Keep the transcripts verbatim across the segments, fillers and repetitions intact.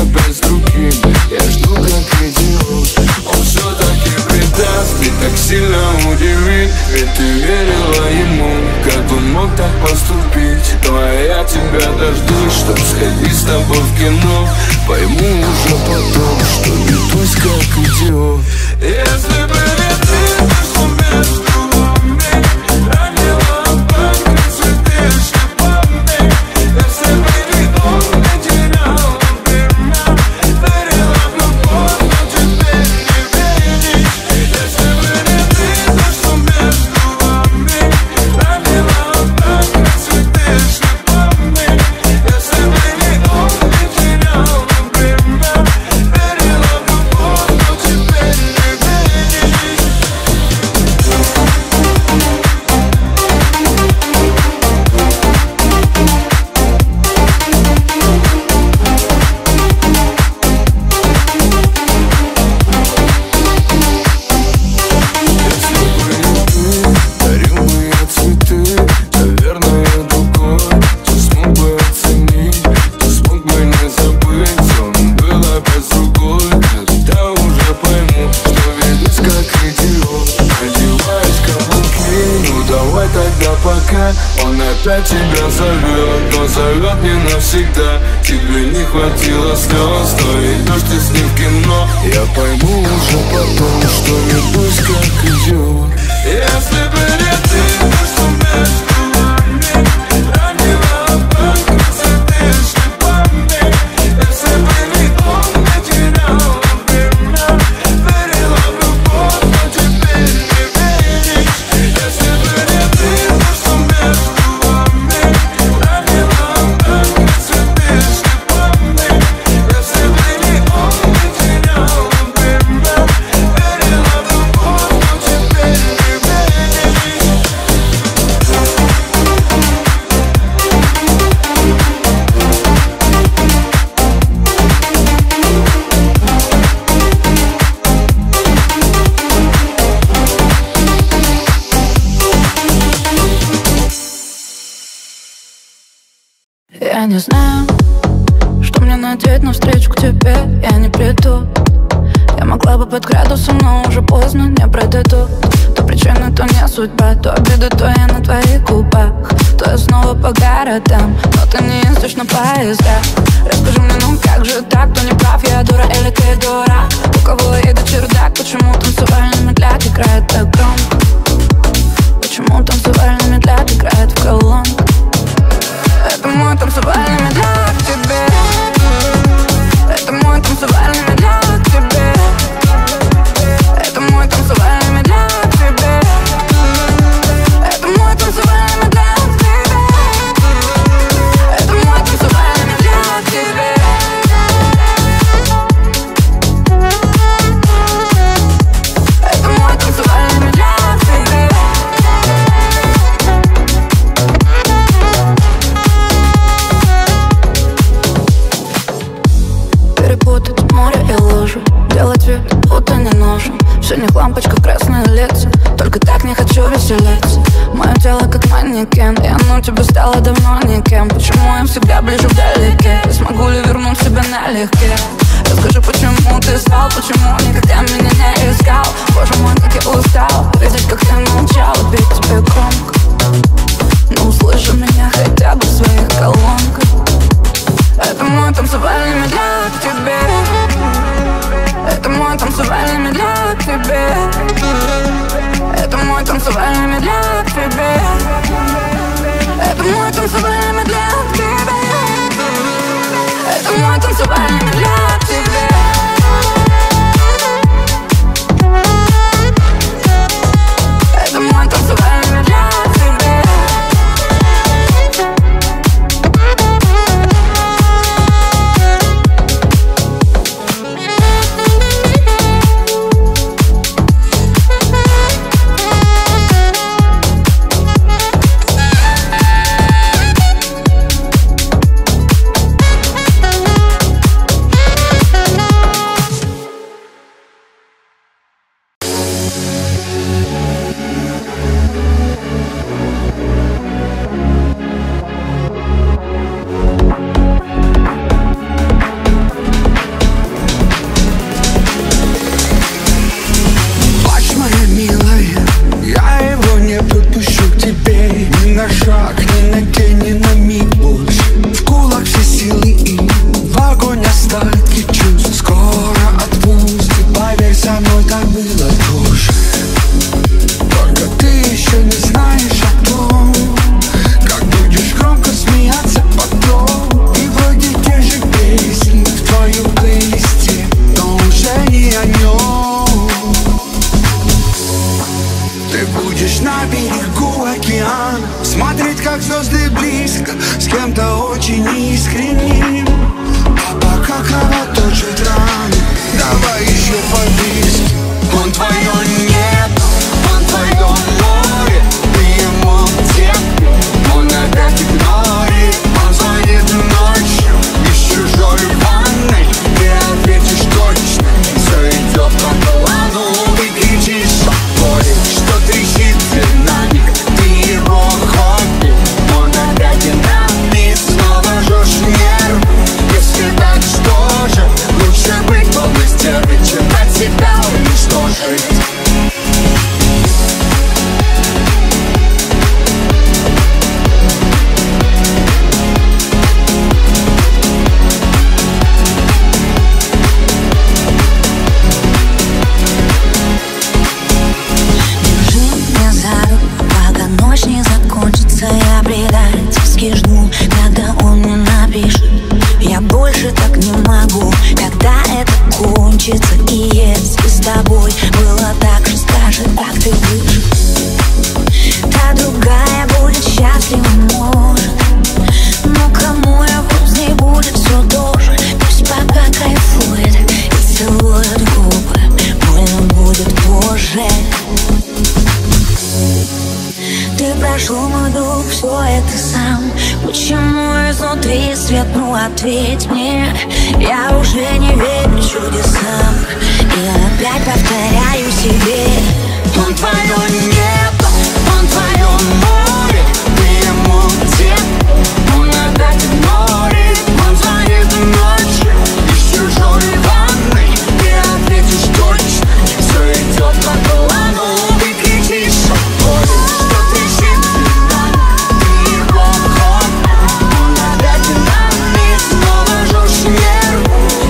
опять с другим. Я жду как идиот. Он все-таки предаст, ведь так сильно удивит. Ведь ты верила ему, как он мог так поступить. Ну а я тебя дождусь, чтоб сходить с тобой в кино. Пойму уже потом, что ведусь как идиот. Если бы не ты, то что между нами ранила память цветы шипами. Если бы не он, не терял время, верила в любовь, но теперь не веришь. Если бы не ты, то что между нами ранила память цветы шипами. Если бы не он, не терял время, верила в любовь, но теперь не веришь. Дарил бы я цветы, наверное, другой. Ты смог бы оценить, ты смог бы не забыть. Он был опять с другой. Когда уже пойму, что ведусь как идиот. Надеваешь каблуки, ну давай тогда пока. Он опять тебя зовет, но зовет не навсегда. Тебе не хватило слез, но идешь ты с ним в кино. Я пойму уже потом, что ведусь как идиот. Если бы не ты, то что между нами ранила память цветы шипами. Если бы не он, не терял время, верила в любовь, но теперь не веришь. Если бы не ты, то что между нами ранила память цветы шипами. Если бы не он, не терял время, верила в любовь, но теперь не веришь. Я не знаю, что мне надеть навстречу к тебе. Я не приду. Я могла бы под градусом, но уже поздно, не пройдет. То причина, то не судьба, то обида, то я на твоих губах, то я снова по городам, но ты не ездишь на поездах. Расскажи мне, ну как же так, кто не прав, я дура или ты дурак? У кого едет чердак, почему танцевальный медляк играет так громко? Почему танцевальный медляк играет в колонку? Это мой танцевальный медляк тебе. Это мой танцевальный медляк тебе. Это мой танцевальный медляк тебе. Это мой танцевальный медляк тебе. Это мой танцевальный медляк тебе. Это мой танцевальный медляк тебе. Перепутать море и лужу, делать вид, будто не нужен. В синих лампочках красные лица, только так не хочу веселиться. Мое тело как манекен, я ну тебе стала давно никем. Почему я всегда ближе вдалеке? И смогу ли вернуть себя налегке? Расскажи, почему ты спал, почему никогда меня не искал? Боже мой, как я устал видеть, как ты молчал, петь тебе громко. Но услыши меня хотя бы в своих колонках. Это мой танцевальный медляк тебе. Это мой танцевальный медляк тебе. Это мой танцевальный медляк тебе. Это мой танцевальный медляк тебе. Это мой танцевальный медляк тебе. Это мой танцевальный медляк тебе. остатки чувств скоро отпустит. Поверь, со мной так было тоже. Только ты еще не знаешь о том, как будешь громко смеяться потом. И вроде те же песни в твоем плейлисте, но уже не о нем. Ты будешь на берегу океана, смотреть, как звезды близко, с кем-то очень искренним. А пока кровоточит раны, давай еще по-близки. Он твое небо, он твое море, ты ему тепло, он опять игнорит. Он звонит ночью из чужой ванной, ты ответишь точно, все идет по плану. Ты кричишь от боли, что трещит динамик, ты его хобби, он опять динамит. Снова жжешь нервы, если так, что же лучше быть полной стервой, чем от себя уничтожить. Жду, когда он мне напишет. Я больше так не могу, когда это кончится. И если с тобой было так же, скажи, как ты выжил. Та другая будет счастлива, может, но кому я вру, с ней будет все тоже. Пусть пока кайфует и целует губы, больно будет позже. Ты прошел, мой друг, все это сам. Почему изнутри свет, ну ответь мне. Я уже не верю чудесам и опять повторяю себе. Он твое небо, он твое море, ты ему тепло, он опять игнорит. Он звонит ночью из чужой ванной, ты ответишь точно, все идет по плану. Ты кричишь от боли, что трещит динамик, ты его хобби, он опять динамит. Снова жжешь нервы,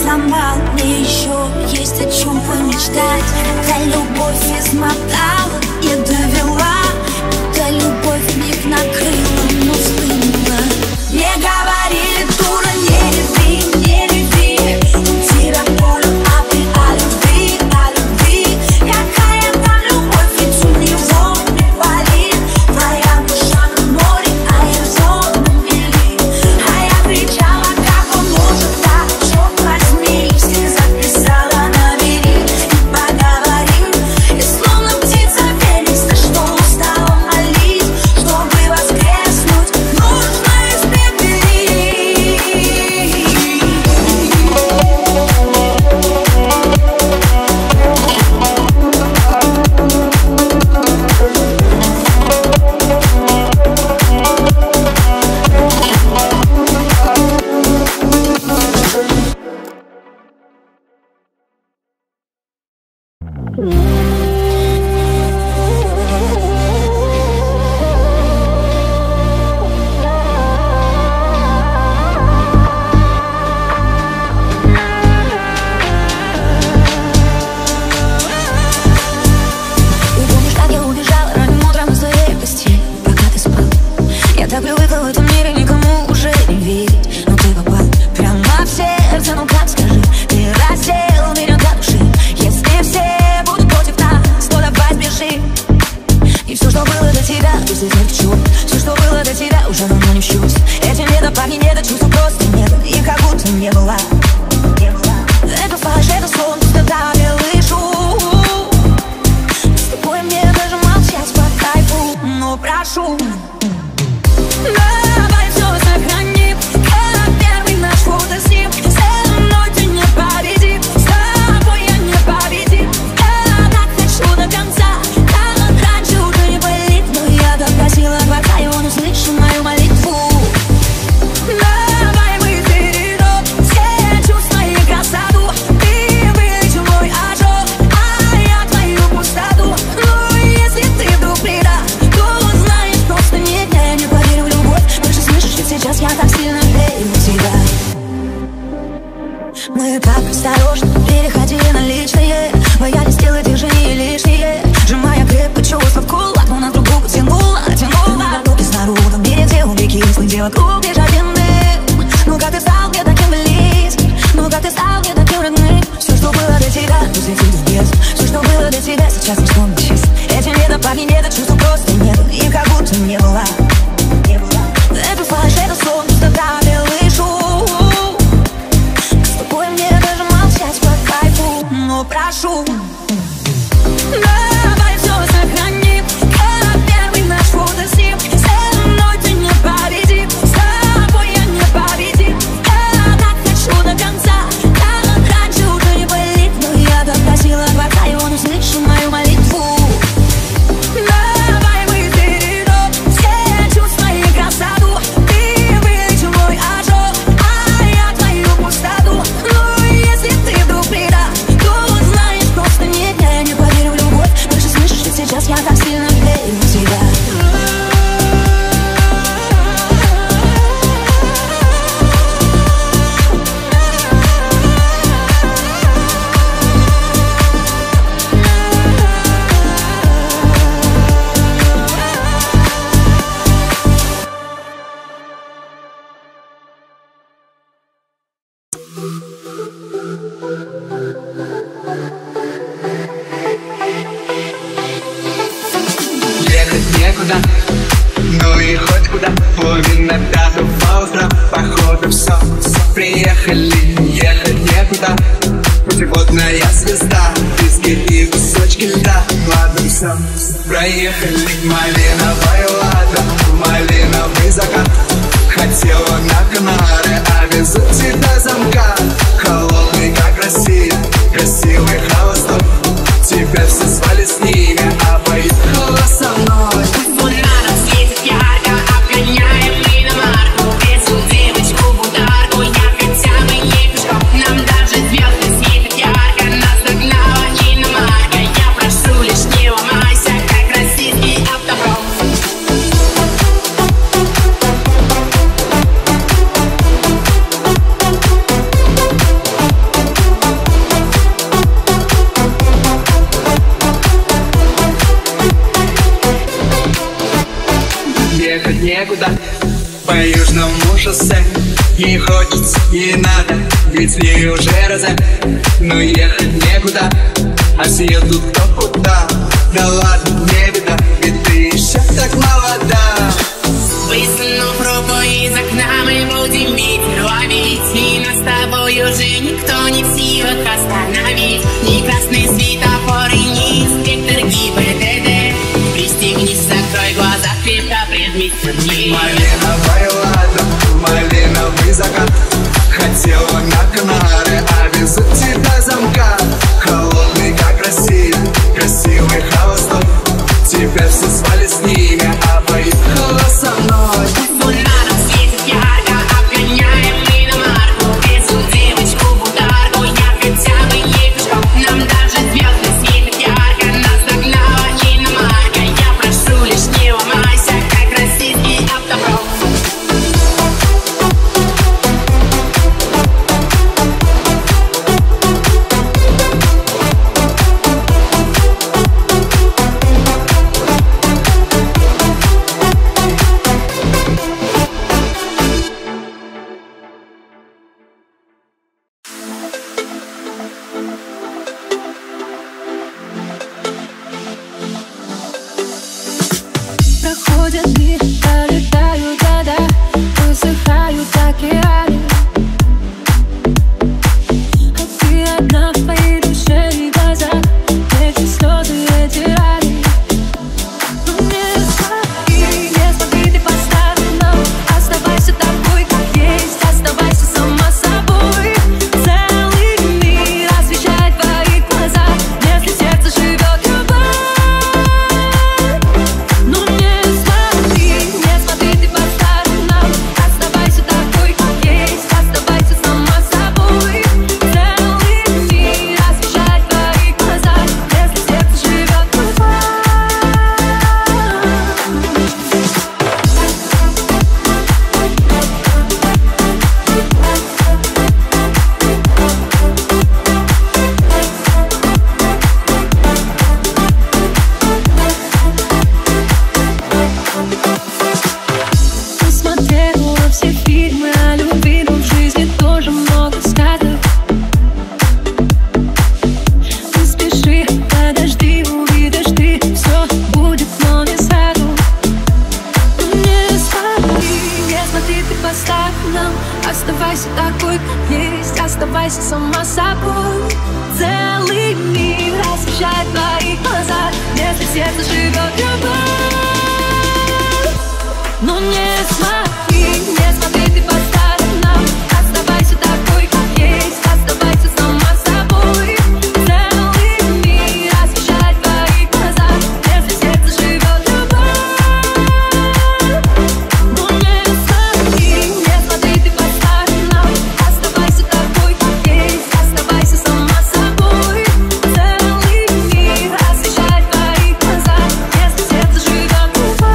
сломал, мне еще есть о чем помечтать. Та любовь измотала и довела, та любовь миг накрыла, но сплынула. Мне говорили, дура, не люби, не люби, уйти до поля, а ты о любви, о любви. Какая там любовь, ведь у него не валит. Твоя душа на море, а я в зону мели. А я кричала, как он может так, черт возьми. Все записала на бери и поговорим. И словно птица феникс, да что устала молить, чтобы воскреснуть, нужно испепелить. Так привыкла в этом мире никому уже не верить, но ты попал прямо в сердце, ну как скажи, ты раздел меня до души. Если все будут против нас, то давай сбежим. И все, что было до тебя, пусть идет в чёрт. Все, что было до тебя, уже давно не в счёт. Этим не до парней, не до чувств, просто нет. И как будто не была, не была. Это фальшь, это сон, пустота, белый шум. С тобой мне даже молчать по кайфу, но прошу, давай все сохраним, как первый наш фотоснимок. Со мной ты не победим, с тобой я не победим. Я так хочу до конца, как раньше уже не болит. Но я так просила Творца, и он услышал мою молитву. Давай мы перейдем все чувства и красоту. Ты вылечил мой ожог, а я твою пустоту. Ну если ты вдруг предашь, то знаешь, просто нет, я не поверю в любовь. Больше слышишь, ведь сейчас я так сильно верю в тебя. Мы так осторожно переходили на личное, боялись делать движения лишние, сжимая крепко чувства в кулак, но нас друг друга тянуло, тянуло. Руки снаружи, в мире где убеги, если дело круг лишь один дым. Ну как ты стал мне таким близким, ну как ты стал мне таким родным. Все, что было до тебя, пусть летит в бездну. Все, что было до тебя, сейчас не вспомнить чисто. Этим не до парней, не до чувств, просто нет. И как будто не была, не была. Это фальшь, это сон, пустота, белый шум. С тобой мне даже молчать по кайфу, но прошу, давай все сохраним, как первый наш фотоснимок. Со мной ты не победим, с тобой я не победим. Я так хочу до конца, как раньше уже не болит. Но я так просила Творца, и он услышал мою молитву. Давай мы перейдем все чувства и красоту. Ты вылечил мой ожог, а я твою пустоту. Ну если ты вдруг предашь, то знаешь, просто нет, я не поверю в любовь. Больше слышишь, ведь сейчас я так сильно верю в тебя. Ехать некуда, ну и хоть куда. Половина пятого утра, походу все. Приехали, ехать некуда. Путеводная звезда, пески и кусочки льда. Ладно, все, проехали. Малиновая лада, малиновый закат. Хотела на Канары, а везут тебя замка. Холодный, как Россия, красивый холостой. Теперь все свали с ними, а поехала со мной. Фонаром светит ярко, обгоняем иномарку. Везу девочку в ударку, я хотя бы не пешком. Нам даже звезды светят ярко, нас догнала иномарка. Я прошу лишь не ломайся, как российский автопром. некуда. По южному шоссе ей хочется, ей надо, ведь с ней уже раза, но ехать некуда. А съел тут кто куда. Да ладно, не беда, ведь ты еще так молода. Высунув руку из окна, мы будем ветер ловить, и нас с тобой уже никто не в силах остановить. Ни красный светофор и ни инспектор ГИБДД. Пристегнись, закрой глаза, крепко прижмись ко мне. Малиновая лада, малиновый закат. Хотела на Канары, а без тебя замка. Холодный, как Россия, красивый холостой. Теперь все свали с ними, а поехала со мной. Фонаром светит ярко, обгоняем мы на марку. Эту девочку бударку, я хотя бы не пешком. Нам даже звезды светят ярко, нас догнала иномарка. Я прошу, лишь не ломайся, как российский автопром. Проходят дни, пролетают года, высыхают океаны. А ты одна в твоей душе и глазах, эти слезы, эти раны. Ну не смотри, не смотри, ты поставлена. Оставайся такой, как есть, оставайся сама собой. Целый мир освещает твои глаза, если сердце живет любовь. Ну не смотри, не смотри, ты по сторонам. Оставайся такой, как есть, оставайся сама собой. Целый мир освещает твои глаза, если сердце живет любовь. Посмотрела все фильмы о любви, но в жизни тоже много сказок. Не спеши, подожди, увидишь ты, все будет, но не сразу. Не смотри, не смотри, ты по сторонам. Оставайся такой, как есть, оставайся сама собой. Целый мир освещает твои глаза, если сердце живет любовь. Ну не смотри, не смотри, ты по сторонам. Оставайся такой, как есть, оставайся сама собой. Целый мир освещает твои глаза, если сердце живет любовь. Ну не смотри, не смотри, ты по сторонам. Оставайся такой, как есть, оставайся сама собой. Целый мир освещает твои глаза, если сердце живет любовь.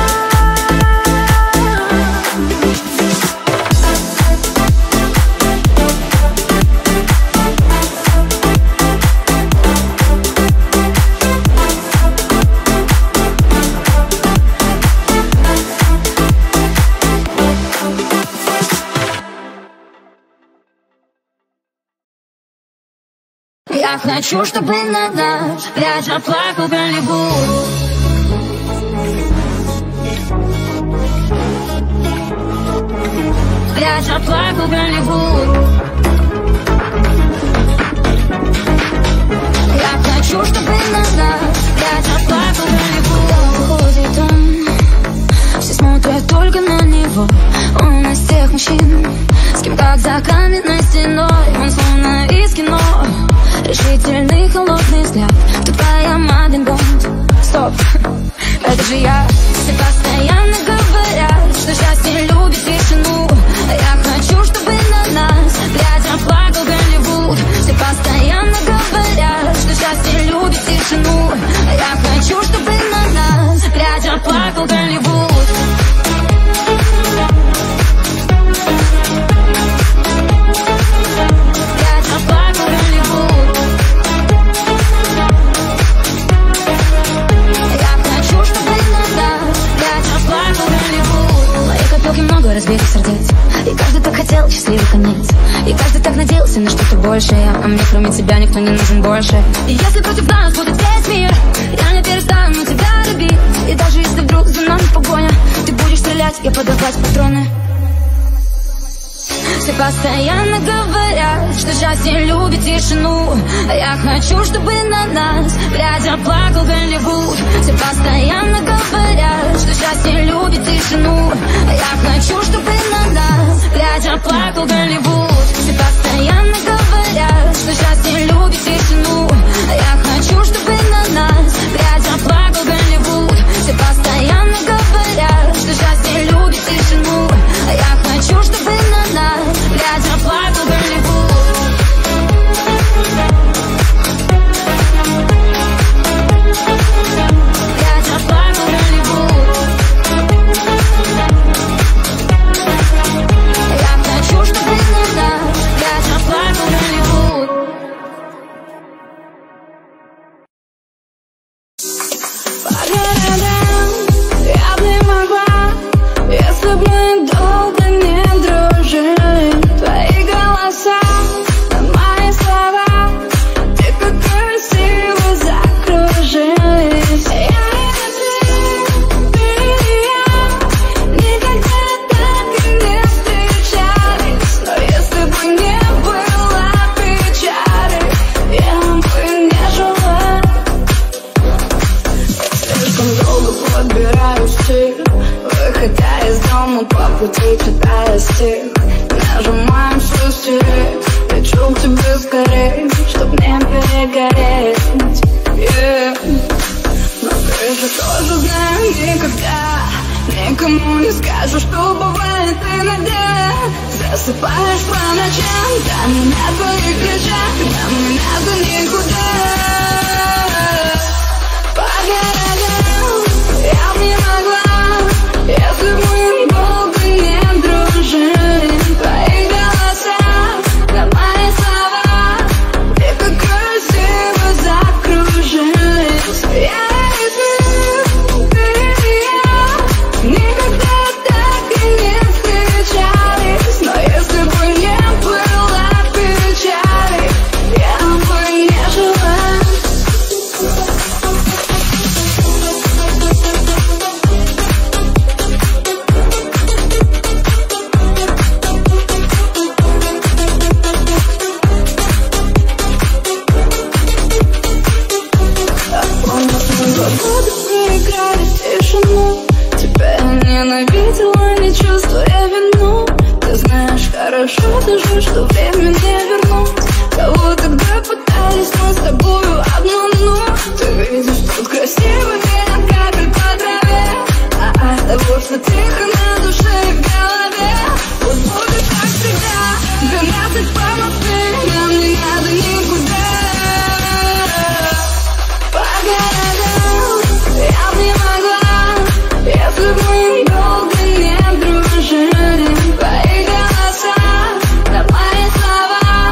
Я хочу, чтобы на наш пляж плакал Голливуд. Пляж плакал Голливуд. Я хочу, чтобы на наш пляж плакал Голливуд. Ходит он, все смотрят только на него. Он из тех мужчин, с кем как за каменной стеной. Он словно из кино, решительный холодный взгляд. Тут твоя Мадлен Бонд. Стоп, это же я. Все постоянно говорят, что счастье любит тишину. Я хочу, чтобы на нас глядя плакал Голливуд. Все постоянно говорят, что счастье любит тишину. Я хочу, чтобы на нас глядя плакал Голливуд. Я хочу, чтобы на нас глядя плакал. кроме тебя никто не нужен больше. И если против нас будет весь мир, я не перестану тебя любить. И даже если вдруг за нами погоня, ты будешь стрелять и подавать патроны. Все постоянно говорят, что счастье любит тишину, а я хочу, чтобы на нас глядя плакал Голливуд. Все постоянно говорят, что счастье любит тишину, а я хочу, чтобы на нас глядя плакал Голливуд. Все постоянно говорят, что счастье любит тишину, а я хочу, чтобы на нас глядя плакал Голливуд. Все постоянно говорят, что счастье любит тишину, а я хочу, чтобы на нас глядя плакал Голливуд. Глядя плакал Голливуд. Я хочу, чтобы на нас глядя плакал Голливуд. По городам я бы могла, если б мы долго не дружили. Твои голоса, мои слова, ты как красиво закружились. Я и ты, ты и я никогда так и не встречались. Но если бы не было печали, я бы не жила. Слишком долго подбираю стиль, выходя из дома по пути читая стих. Нажимаем стереть, лечу к тебе скорей, чтоб не перегореть, yeah. Но ты же тоже знаешь, никогда никому не скажу, что бывает иногда. Засыпаешь по ночам, там не на твоих плечах, нам не надо никуда. По городам я б не могла, если бы мы долго не дружили. Твои голоса, да мои слова, ты как красиво закружились. Я и ты, ты и я никогда так и не встречались. Но если бы не было печали, я бы не жила. Годы проиграли тишину, тебя я ненавидела, не чувствуя вину. Ты знаешь хорошо даже, что время не вернуть. Кого тогда пытались мы с тобою обмануть? Ты видишь тут красивые капель по траве, а от того, что тихо на душе и в голове. Пусть будет как всегда, двенадцать по Москве, нам не надо никуда. По городам я б не могла, если бы мы долго не дружили. Твои голоса, да мои слова,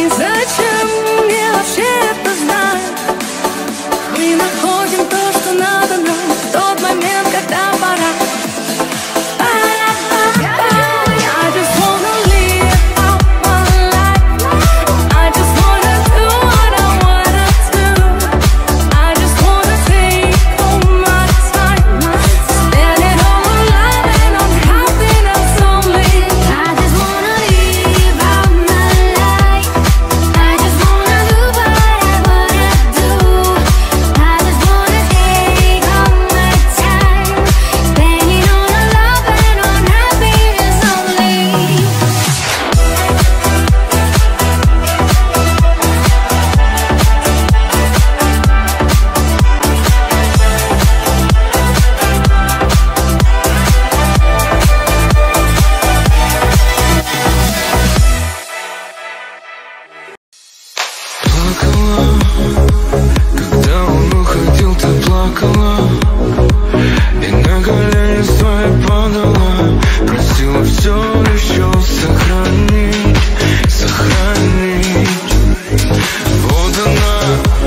Зачем мне вообще это знать? Мы находим то, что надо нам в тот момент, когда пора. Когда он уходил, ты плакала и на колени свои падала, просила все еще сохранить, сохранить. Вот она,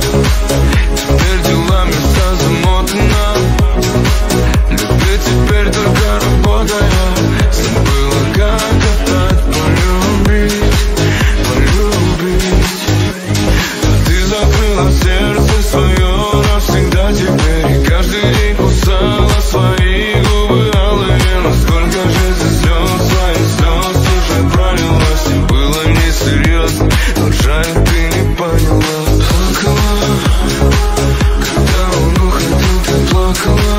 теперь делами вся замотана, любит теперь только работая, забыла, как опять полюбить, полюбить. Закрыла сердце свое навсегда теперь, и каждый день кусала свои губы алые. Насколько же за слез, свои слез уже пролилась, и было несерьезно, но жаль, ты не поняла. Плакала, когда он уходил, ты плакала,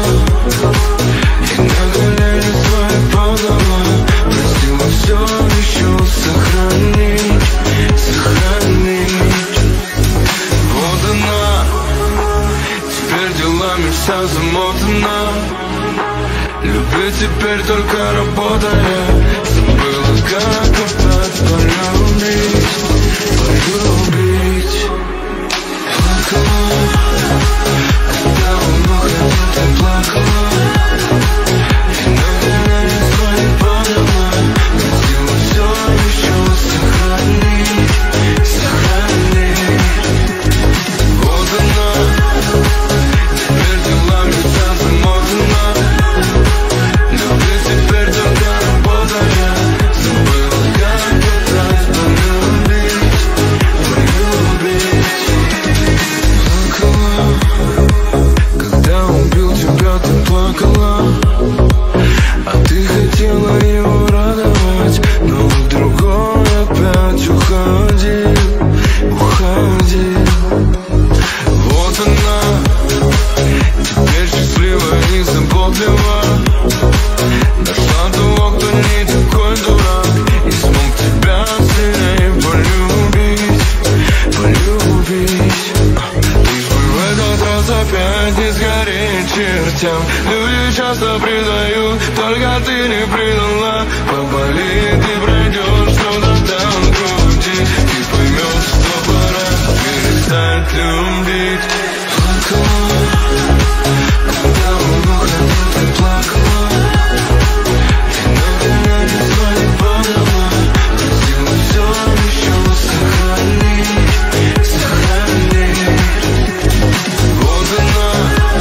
и на колени свои падала, просила все еще сохранить, сохранить. Вот она, теперь делами вся замотана, любит теперь только работая, забыла, как опять полюбить, полюбить. Плакала, когда он уходил, ты плакала, и на колени свои падала, просила все еще сохранить, сохранить. Вот она, теперь делами вся замотана, любит теперь только работая, забыла, как опять полюбить, полюбить. Плакала, когда он бил тебя, ты плакала, а ты хотела его радовать, но вдруг он опять уходил, уходил. Вот она, теперь счастливая и заботлива, нашла того, кто не такой дурак, и смог тебя сильнее полюбить, полюбить. Лишь бы в этот раз опять не сгореть чертям. Люди часто предают, только ты не предала. Поболит и пройдешь, но тогда в груди ты поймешь, что пора перестать любить. Плакала, когда он уходил, ты плакала, и на колени свои падала, просила все еще сохранить, сохранить. Вот она,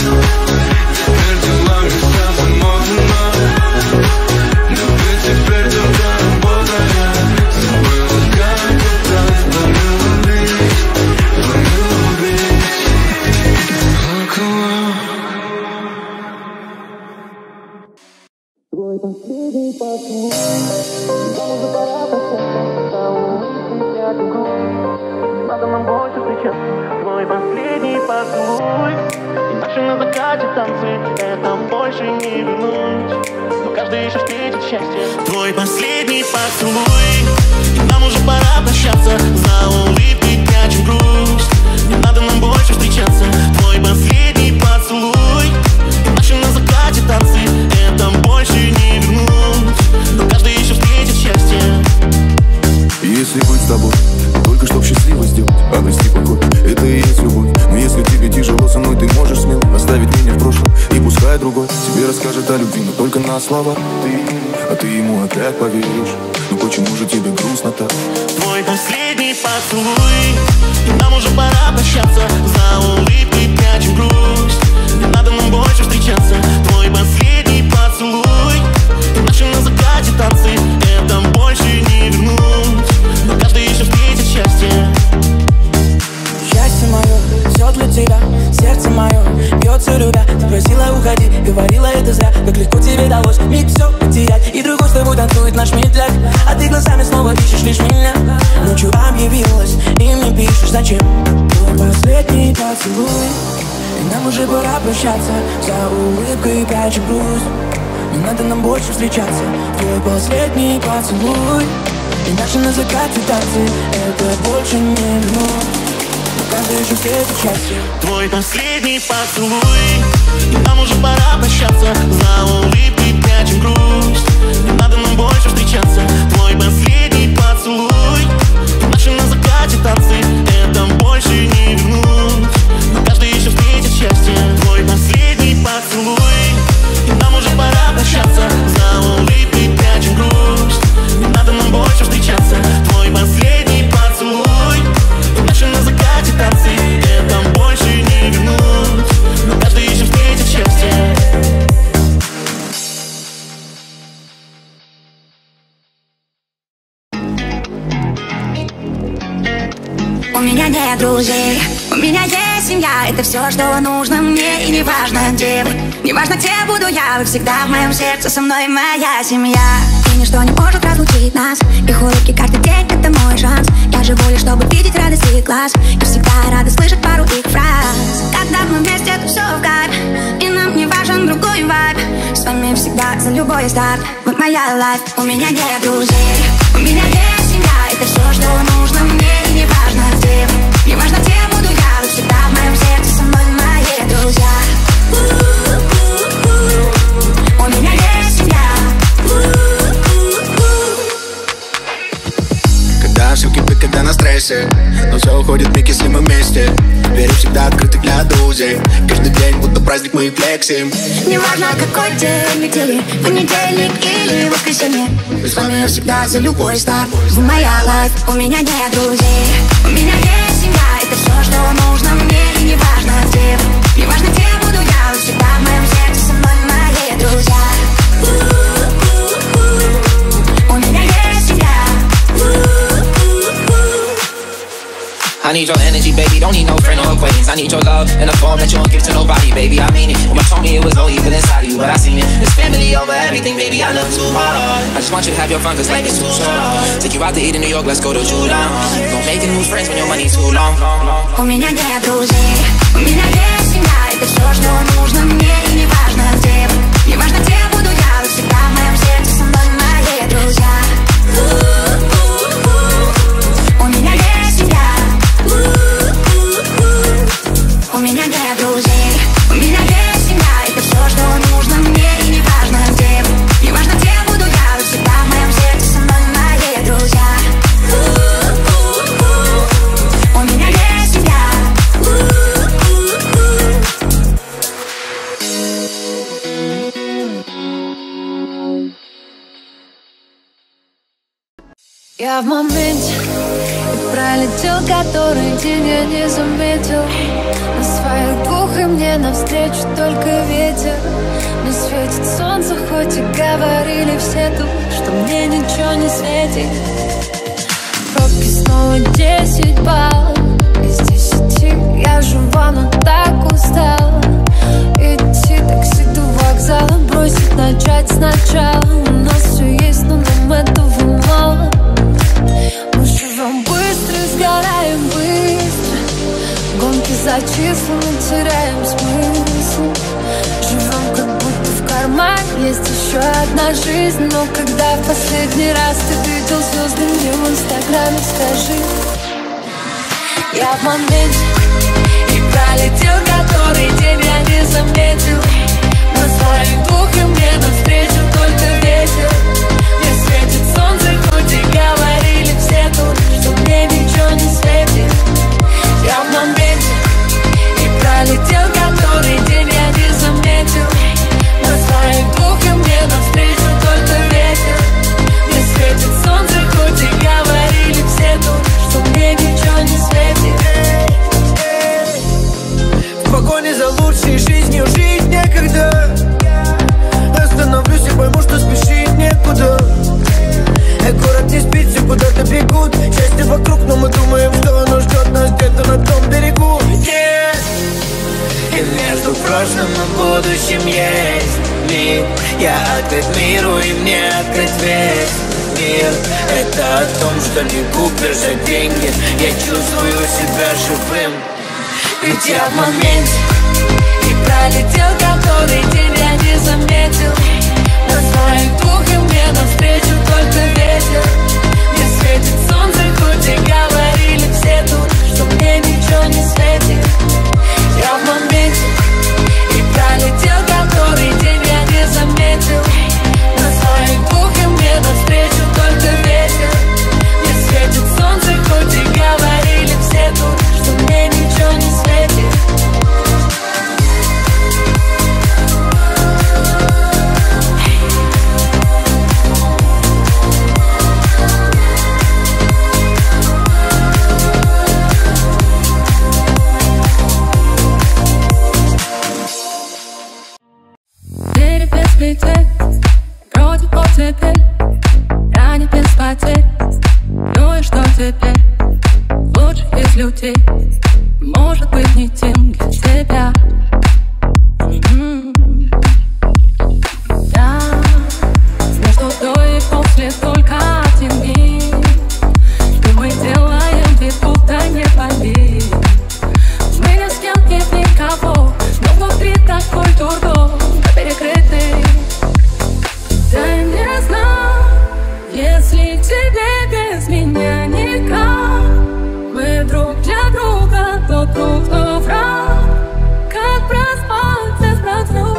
теперь делами вся замотана, любит теперь только работая, забыла, как опять полюбить, полюбить. Плакала. Твой последний поцелуй, нам уже пора прощаться, за улицей сядем круг, не надо нам больше встречаться. Твой последний поцелуй, и наши на закате танцы, это больше не вернуть, но каждый еще встретит счастье. Твой последний поцелуй, и нам уже пора прощаться, за улыбкой прячем грусть, не надо нам больше встречаться. Твой последний поцелуй, и наши на закате танцы, это больше не вернуть, но каждый еще встретит счастье. Если быть с тобой, только чтоб счастливо сделать, обрести покой, это и есть любовь. Но если тебе тяжело со мной, ты можешь смело оставить меня в прошлом, и пускай другой тебе расскажет о любви, но только надо на слова ты, а ты ему опять поверишь. Ну почему же тебе грустно так? Твой последний поцелуй, и нам уже пора прощаться. За улыбкой прячем грусть, не надо нам больше встречаться. Твой последний поцелуй, и наши на закате танцы, это больше не вернуть, но каждый еще встретит счастье. Счастье мое, все для тебя, сердце мое бьется любя. Ты просила уходи, говорила это зря. Как легко тебе далось миг все потерять, и другой с тобой танцует наш медляк. А ты глазами снова ищешь лишь меня. Ночью объявилась и мне пишешь зачем. Твой последний поцелуй, и нам уже пора прощаться. За улыбкой прячем грусть, не надо нам больше встречаться. Твой последний поцелуй, и наши на закате танцы, это больше не вернуть. Твой последний поцелуй, и нам уже пора прощаться. За улыбкой прячем грусть, не надо нам больше встречаться. Твой последний поцелуй, и наши на закате танцы, это больше не вернуть, но каждый еще встретит счастье. Твой последний поцелуй, и нам уже пора прощаться. За улыбкой прячем грусть, не надо нам больше встречаться. Твой последний поцелуй, и наши на закате танцы, это больше не вернуть, но каждый еще встретит счастье. У меня нет друзей, у меня есть семья. Это все, что нужно мне, и не важно где вы, не важно где буду я. Вы всегда в моем сердце, со мной моя семья. И ничто не может разлучить нас, их улыбки каждый день, это мой шанс. Я живу лишь, чтобы видеть радость их глаз. Я всегда рада слышать пару их фраз. Когда мы вместе, это все в кайф, и нам не важен другой вайб. С вами всегда за любой старт, вы моя лайф. У меня нет друзей, у меня есть семья. Это все, что нужно мне, и не важно где вы, не важно где буду я. Вы всегда в моем сердце, со мной мои друзья. У меня есть семья. Когда все кипит, когда на стрессе, но все уходит в миг, если мы вместе. Двери всегда открыты для друзей, каждый день будто праздник мы флексим. Неважно какой день недели, понедельник или воскресенье, с вами я всегда за любой старт. Вы моя лайф, у меня нет друзей, у меня есть семья. Это все, что нужно мне, и не важно где вы, не важно где буду я. Вы всегда в моем сердце, со мной мои друзья. У меня есть семья. I need your energy, baby, don't need no friend or acquaintance. I need your love in a form that you won't give to nobody, baby, I mean it. When you told me it was all evil inside of you, but I seen it. It's family over everything, baby, I love too hard. I just want you to have your fun, cause life is too short. Take you out to eat in New York, let's go to Julan. Don't make new friends when your money's too long. У меня нет друзей, у меня есть семья. Это все, что нужно мне, и не важно где вы, не важно где буду я. Вы всегда в моем сердце, со мной мои друзья. У меня есть семья. У меня нет друзей, у меня есть семья. Это все, что нужно мне, и не важно где вы, не важно где буду я. Вы всегда в моем сердце, со мной мои друзья. У меня есть семья. Я в моменте, и пролетел который день, я не заметил. На своих двух и мне навстречу только ветер. Не светит солнце, хоть и говорили все тут, что мне ничего не светит. Пробки снова десять баллов из десяти. Я жива, но так устала. Идти такси до вокзала, бросить, начать сначала. У нас все есть, но нам этого мало. Мы живем быстро, сгораем быстро. Гонки за числами, теряем смысл. Живем как будто в кармане есть еще одна жизнь. Но когда в последний раз ты видел звезды мне в инстаграме, скажи. Я в моменте, и пролетел который день, я не заметил. На своих двух и мне навстречу только ветер. Мне светит солнце, хоть и говорили все тут, что мне ничего не светит. Я в моменте, и пролетел который день, я не заметил. На своих двух и мне навстречу думаем, что оно ждет нас где-то на том берегу. Нет. И между прошлым и будущим есть миг. Я открыт миру, и мне открыт весь мир. Это о том, что не купишь за деньги. Я чувствую себя живым. Ведь я в моменте и пролетел, который тебя не заметил. На своих двух и мне навстречу только ветер. Мне светит солнце, хоть и говорили все тут, что мне ничего не светит. Я в моменте и пролетел, который тебя не заметил. На своих двух и мне навстречу только ветер. Мне светит солнце, хоть и говорили все тут, что мне ничего не светит. Вроде по цепи, ранее без потерь. Ну и что теперь? Лучше из людей. Может быть не тем для тебя. Mm-hmm. Да, между до и после только один миг. Что мы делаем, вид будто не болит. Мы не с кем нет никого, но внутри такой турбо, перекрытый. Дай мне знак, если тебе без меня никак. Мы друг для друга, то друг, то враг. Как проспаться с братвой?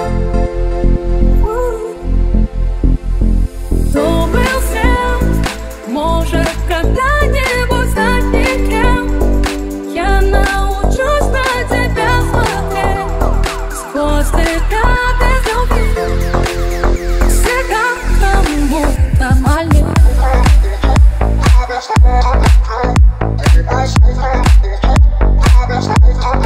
Кто был с кем, может когда-нибудь стать никем. Я научусь на тебя смотреть сквозь тебя без любви. Нормальный. I'm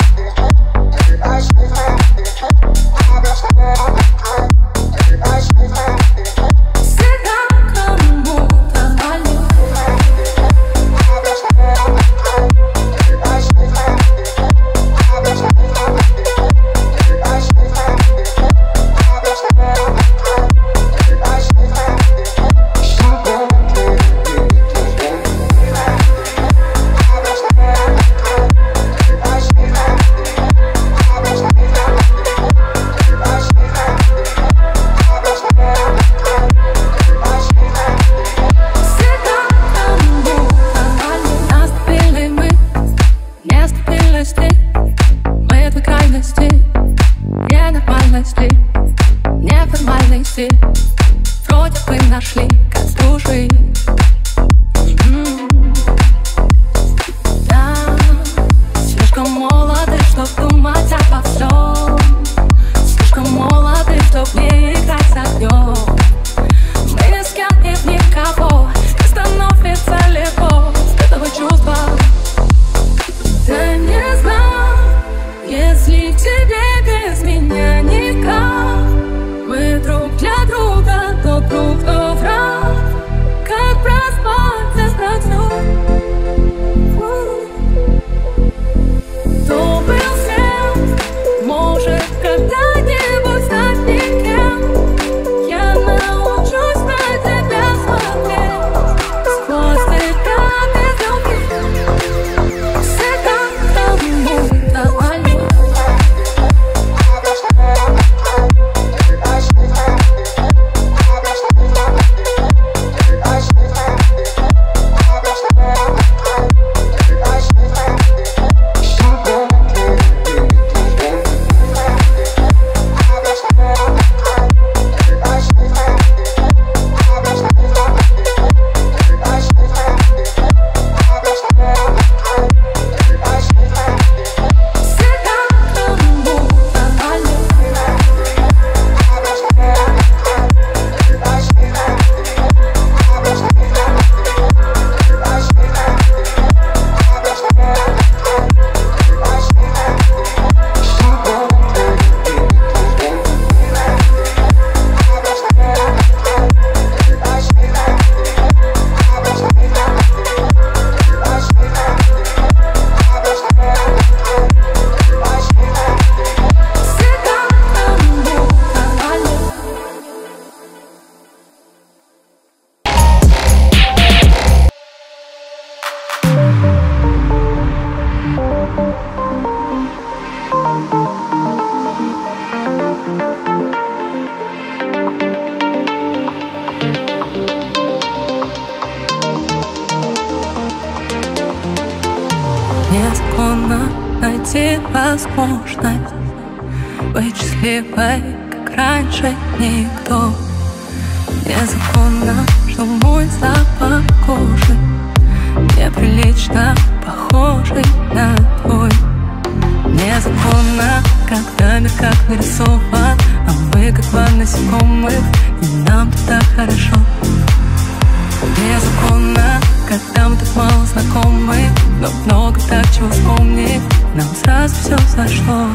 Незаконно найти возможность быть счастливой, как раньше никто. Незаконно, что мой запах кожи неприлично похожий на твой. Незаконно, когда мир как нарисован, а мы как два насекомых, и нам тут так хорошо. Незаконно, когда мы так мало знакомы, но много так чего вспомнить, нам сразу все зашло.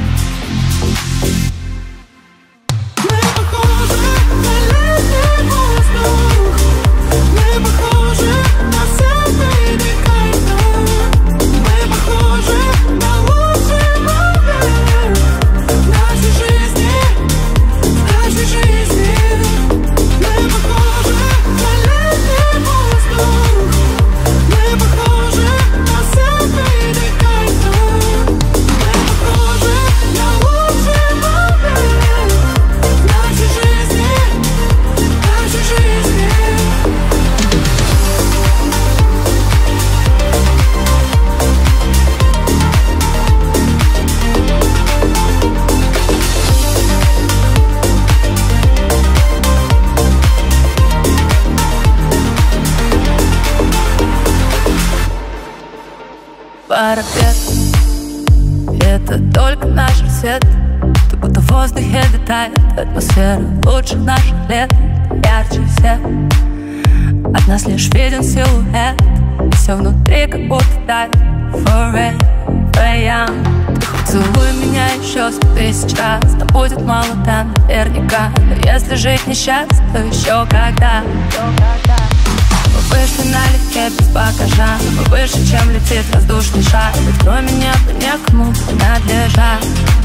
Парапет — это только наш рассвет. Ты будто в воздухе летает атмосфера лучших наших лет. Ярче всех от нас лишь виден силуэт, и все внутри как будто тает. Forever young. Ты хоть целуй меня еще сто тысяч раз, но будет мало, да, наверняка. Но если жить несчастье, то еще когда. Мы вышли налегке без багажа, мы выше, чем летит воздушный шар. Ведь кроме неба некому принадлежать.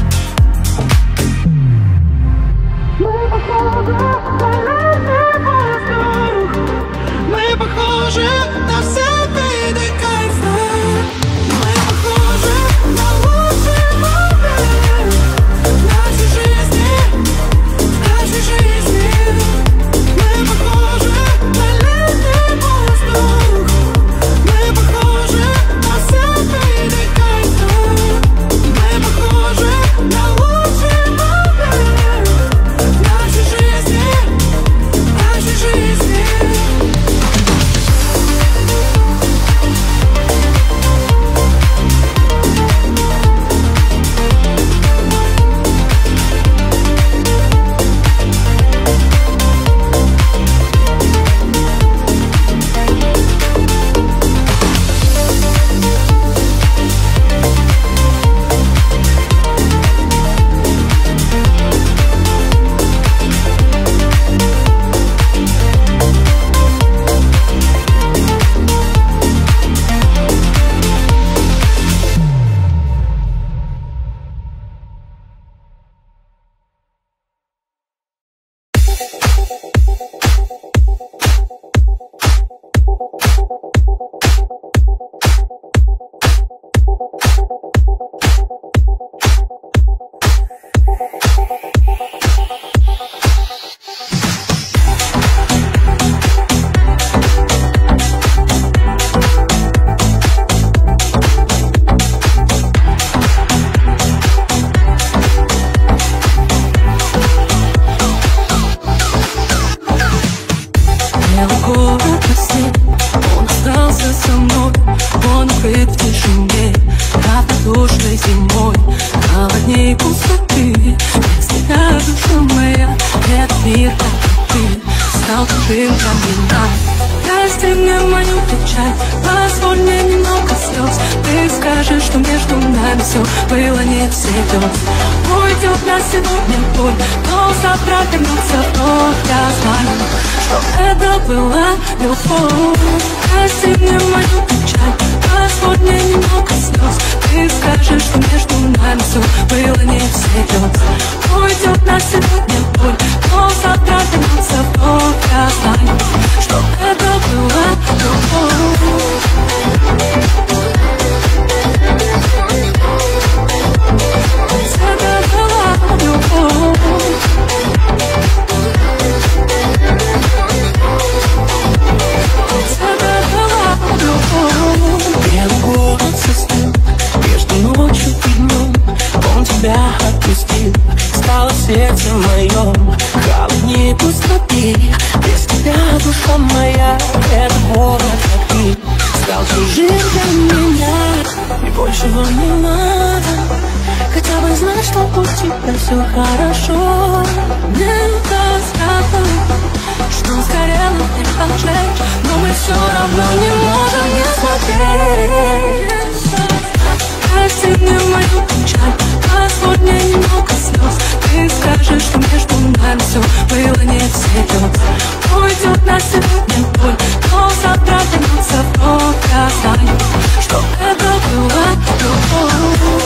Мы похожи на летний воздух, мы похожи на все виды кайфа. Мы похожи на лучший момент нашей жизни, нашей жизни. Мы похожи на летний воздух, мы похожи на все виды кайфа. Мы похожи на лучший момент нашей жизни, нашей жизни. Белый город со стен сердце моем холоднее пустоты. Без тебя душа моя, это город как стал чужим для меня. И большего не надо, хотя бы знать, что у тебя все хорошо. Не сказала, что сгорело не пожалеешь, но мы все равно не можем не смотреть. Прости мне мою печаль, позволь мне немного слез. Ты скажешь, что между нами все было не всерьез. Уйдет на сегодня боль, но завтра вернется вновь. Я знаю, что это была любовь.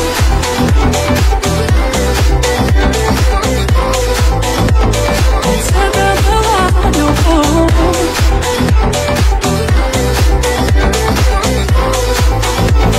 Это была любовь.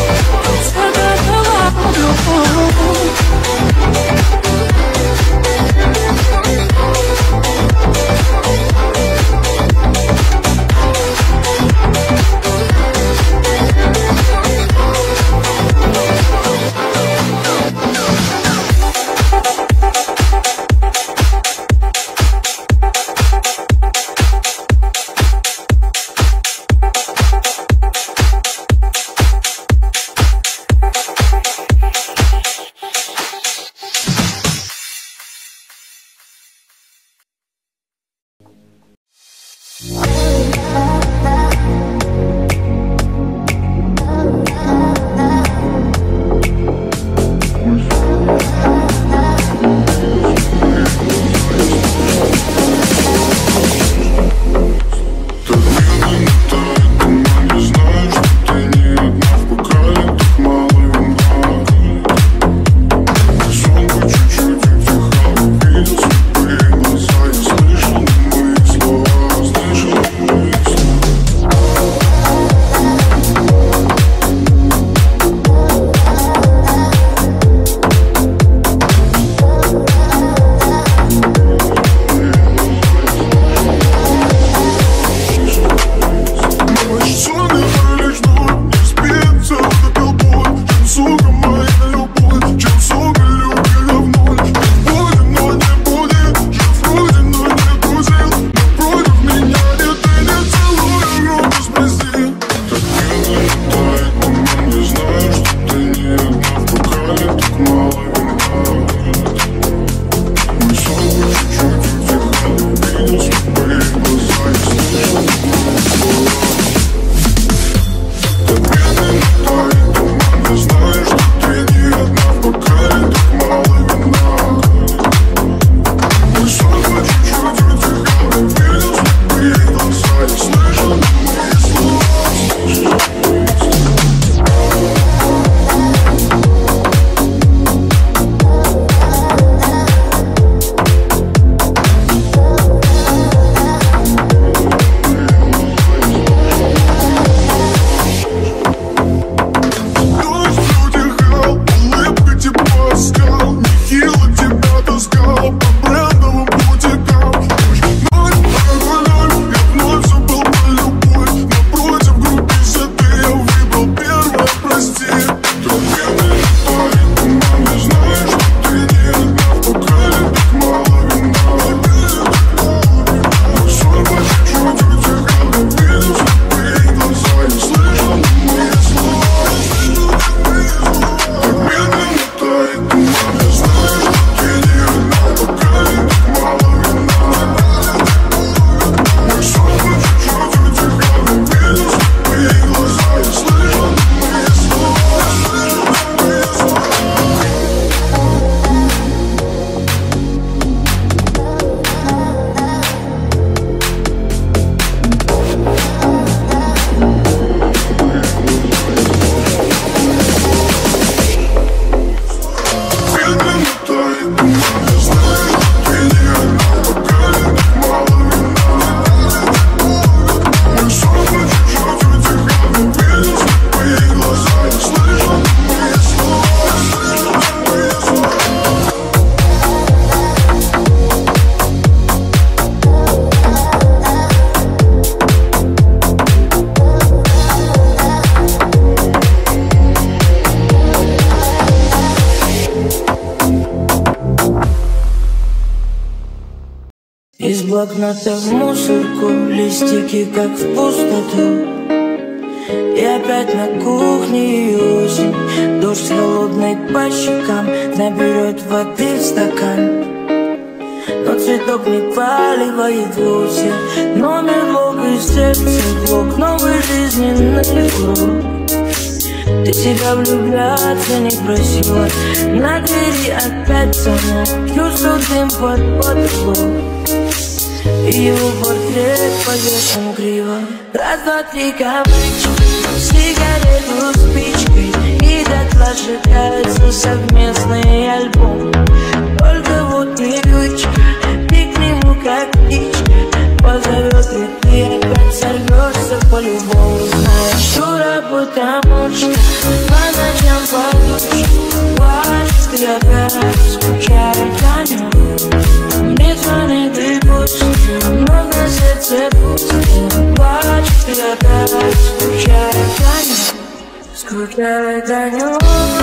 блокнота в мусорку, листики как в пустоту. И опять на кухне осень, дождь холодный по щекам, наберет воды в стакан. Но цветок не поливает вовсе, номер блок из сердца, блок новой жизненной урок. Ты себя влюбляться не просила, на двери опять звонок, чувствую дым под потолок. И его портрет повешен криво. Раз, два, три, кавычки, сигарету спичкой, и дотла сжигается совместный альбом. Только вот привычка, ты к нему как птичка, позовет, и ты опять сорвешься по-любому. Знаешь, дура, потому что по ночам подушку плачешь, ты опять скучаешь по нем. Мне звонит и пусть, но на сердце пусто. Плачешь, ты опять скучаешь по нем, скучаешь по нем.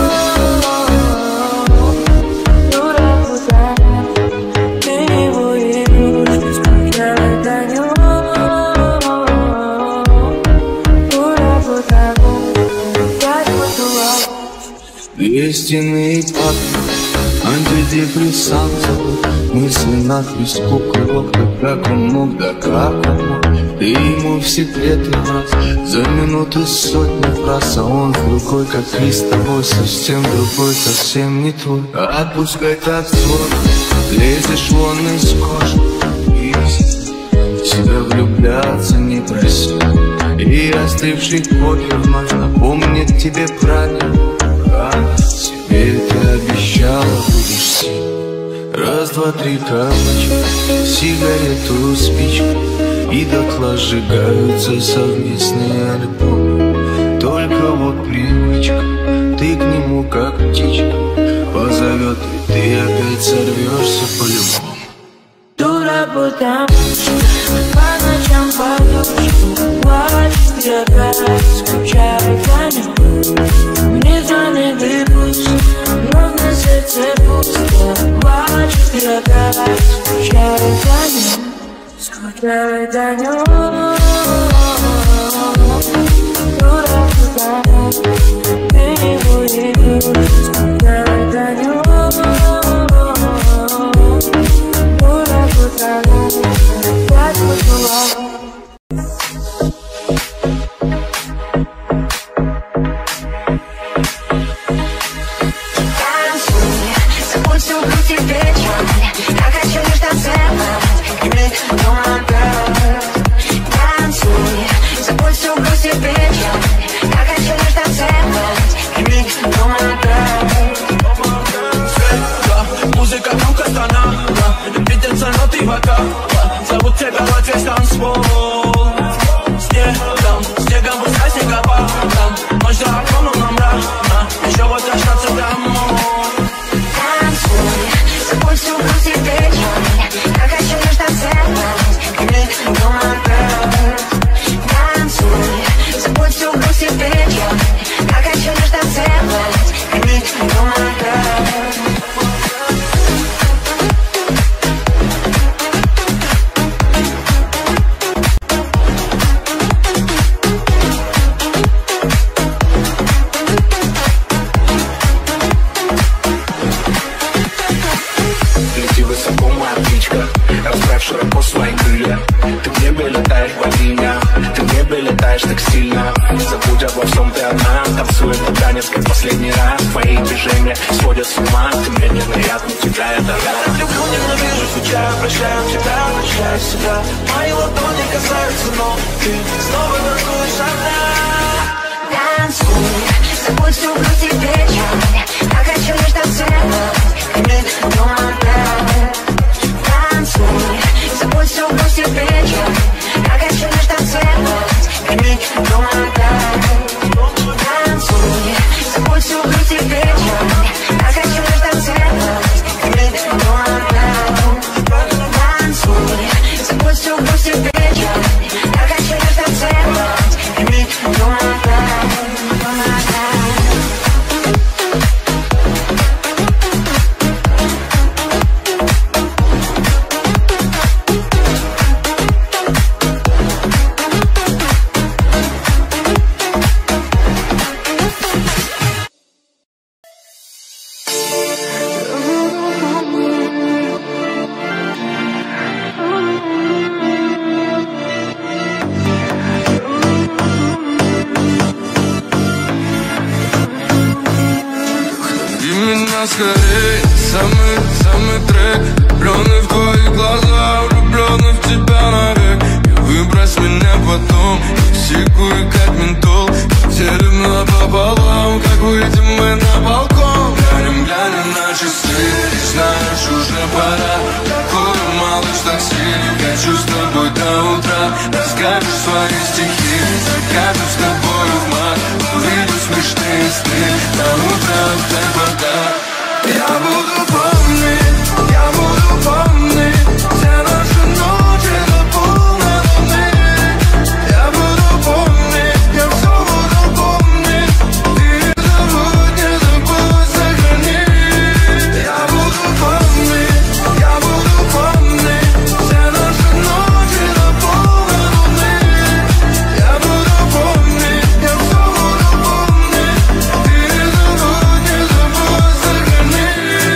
Дура, потому ты его игрушка, скучаешь по нем. Истинный папа, антидепрессант, мысли надпись куколок, да как он мог, да как он мог. Ты ему в секреты раз, за минуту сотни фраз, а он другой, как и с тобой, совсем другой, совсем не твой. Отпускай так свой, лезешь вон из кожи, и в себя влюбляться не проси. И остывший кофе вновь напомнит тебе правильно. Теперь ты обещала, будешь сильной. Раз, два, три, кавычка, сигарету спичку, и дотла сжигаются совместные альбомы. Только вот привычка, ты к нему как птичка, позовет, и ты опять сорвешься по-любому. Дура, потому что по ночам подушку плачешь, ты опять скучаешь по нем. Мне звонит и пусть, но на сердце пусто. Плачешь, ты опять скучаешь по нем, скучаешь по нем. Дура, потому ты его игрушка, скучаешь по нем. Дура, потому так поцеловал. Зовут тебя вот весь танцпол. Снегом, снегом пускай снегопадом. Ночь за окном нам мрачно, еще вот очнется домой. Танцуй, забудь всю грусть и печаль, как хочу лишь танцевать, и думать так. Танцуй, забудь всю грусть и печаль, как хочу лишь танцевать, и думать так. Широко свои крылья. Ты в небе летаешь богиня, ты в небе летаешь так сильно. Забудь обо всем, ты одна, танцуй этот танец, как последний раз. Твои движения сводят с ума, ты мне невероятно, тебя это рад. Люблю, ненавижу, скучаю, прощаю тебя, прощаю себя. Мои ладони касаются ног, ты снова танцуешь одна. Танцуй, забудь всю грусть и печаль, я хочу лишь танцевать, и думать так. Танцуй, забудь всю грусть и печаль, я хочу лишь танцевать, и думать так. Танцуй, забудь всю грусть и печаль, я хочу лишь танцевать, и думать так. Танцуй, забудь всю грусть и печаль, я хочу лишь танцевать, и думать так. скорее, самый, самый трек. Влюбленный в твои глаза, влюбленный в тебя навек. И выбрось меня потом, как сику и как ментол. Делим напополам, как выйдем мы на балкон. Глянем, глянем на часы, и знаешь, уже пора. Какой малыш такси, хочу с тобой до утра. Расскажешь свои стихи, закажем с тобой в мат. Увидим смешные сны, на утро так пока. Я буду помнить, я буду помнить все наши ночи до полной луны. Я буду помнить, я все буду помнить. Ты не забудь, не забудь, сохрани. Я буду помнить, я буду помнить все наши ночи до полной луны. Я буду помнить, я все буду помнить. Ты не забудь, не забудь, сохрани.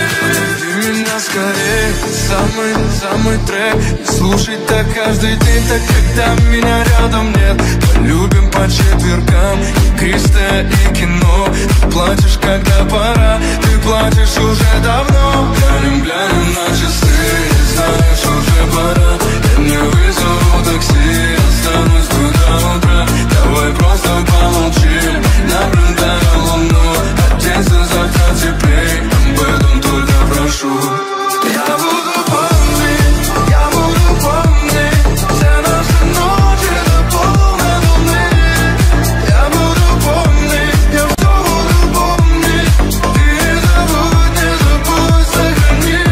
Ты меня скорее, самый, самый трек. И слушать так каждый день, так когда меня рядом нет. Полюбим по четвергам, игристое и кино. Ты плачешь, когда пора, ты плачешь уже давно. Глянем, глянем на часы, и знаешь, уже пора. Я не вызову такси, останусь тут до утра. Давай просто помолчим, наблюдая луну. Оденься завтра теплей, об этом только прошу. Я буду помнить, я буду помнить все наши ночи до полной луны. Я буду помнить, я все буду помнить. Ты не забудь, не забудь, сохрани.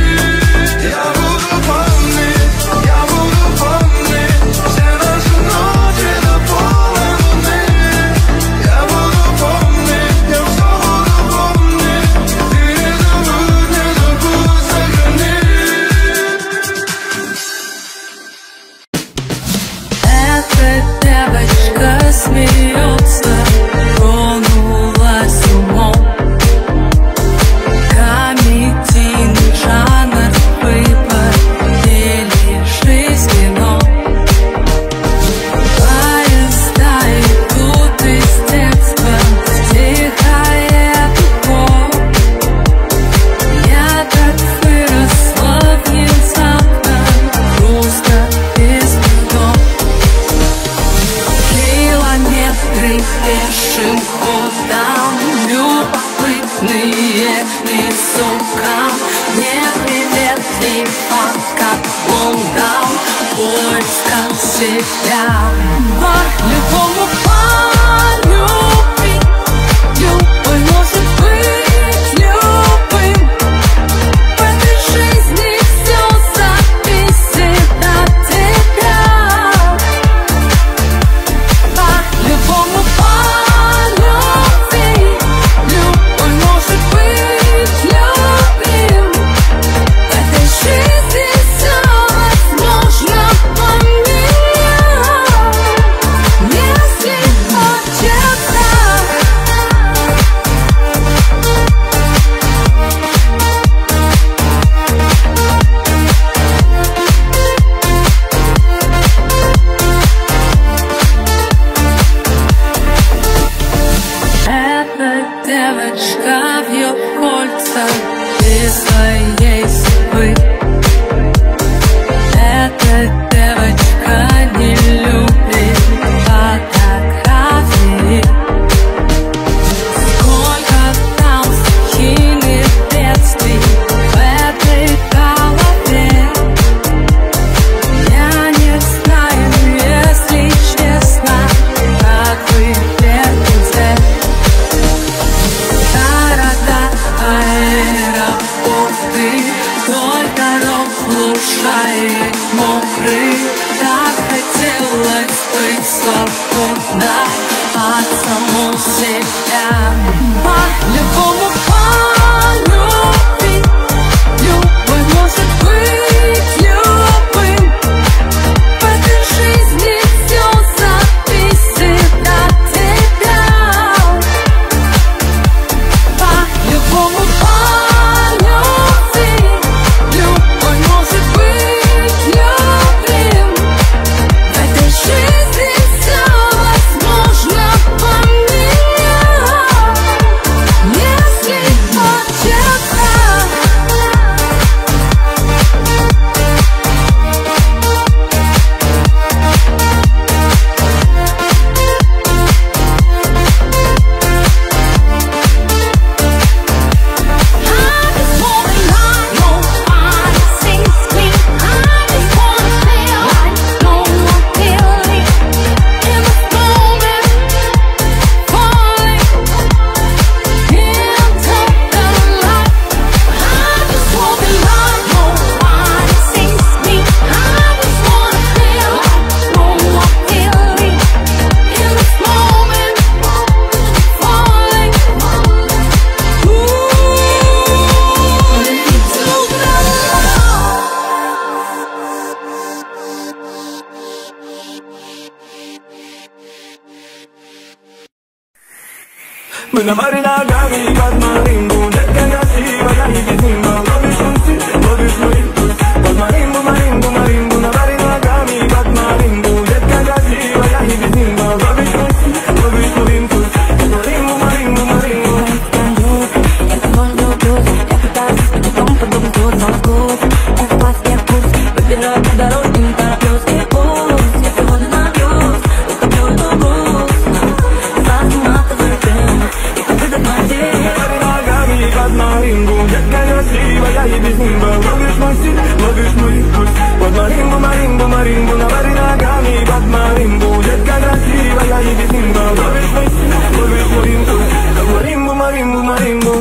Я буду помнить, я буду помнить все наши ночи до полной луны. Я буду помнить, я все буду помнить. Ты не забудь, не забудь, сохрани. Эта девочка смеется, тронулась умом. Комедийный жанр выбор или жизнь кино. Поезда идут из детства в тихое пекло. Я так выросла внезапно, грустно и смешно. Километры пешим ходом, любопытные лица. Неприветливо, как лондон, поиском себя. По-любому полюби, любой может быть любым. В этой жизни все зависит от тебя. По-любому полюби, любой может быть любим. В этой жизни все возможно поменять, если хочется. Эта девочка вьет кольца из своей судьбы. Эта девочка не любит фотографии. Сколько там стихийных бедствий в этой голове. Я не знаю, если честно, как вы терпите. Города, аэропорты, вдоль дорог лужаек мокрый. Так хотелось быть свободна от самой себя. По-любому полюби, любой может быть любым. В этой жизни все зависит от тебя. По-любому полюби, любой может быть любим. В этой жизни все возможно. красивая и без нимба. Ловишь мой стиль, ловишь мой вкус. Под маримбу, маримбу, маримбу, навари ногами под маримбу. Детка красивая и без нимба. Ловишь мой стиль, ловишь мой вкус. Под маримбу, маримбу, маримбу.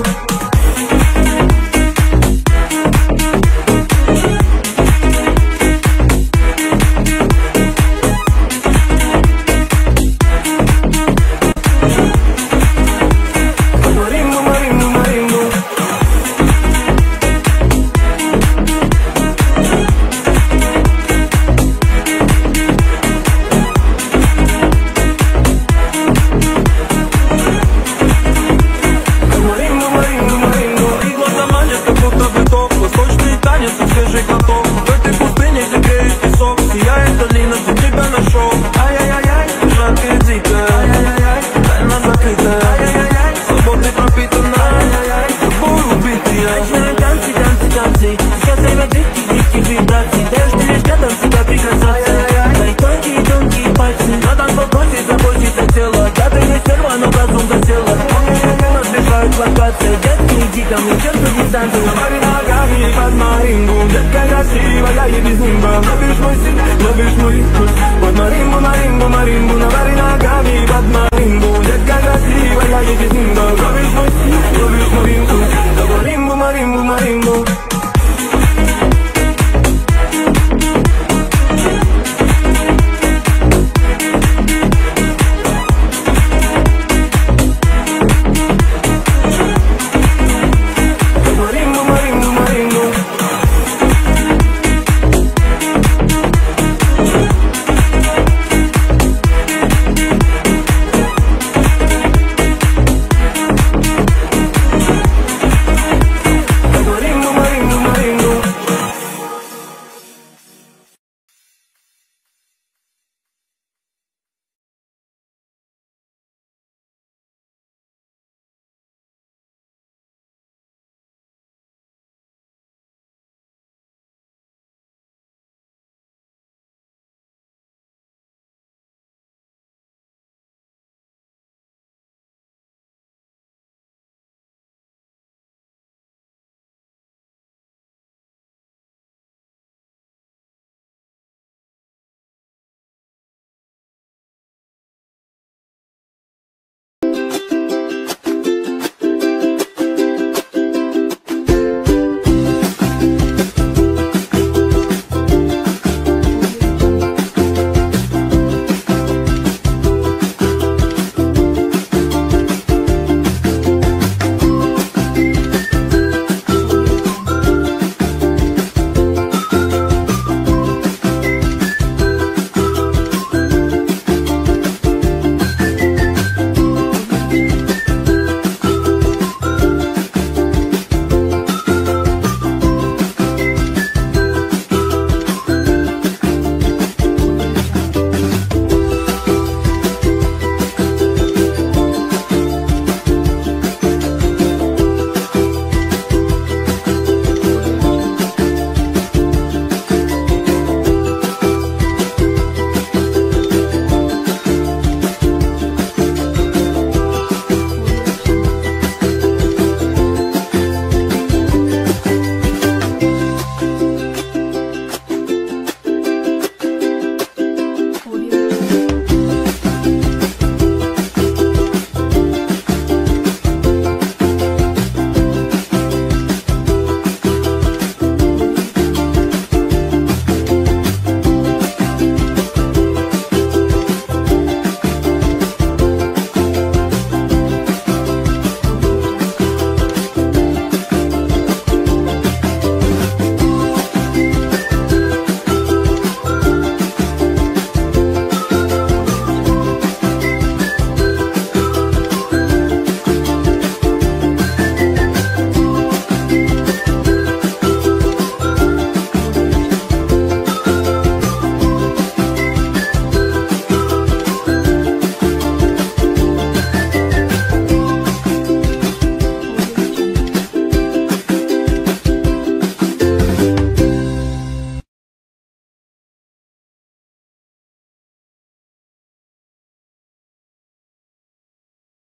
Навари ногами под маримбу. Детка красивая и без нимба. Ловишь мой стиль, ловишь мой вкус. Под маримбу, маримбу, маримбу. Навари ногами под маримбу. Детка красивая и без нимба. Ловишь мой стиль,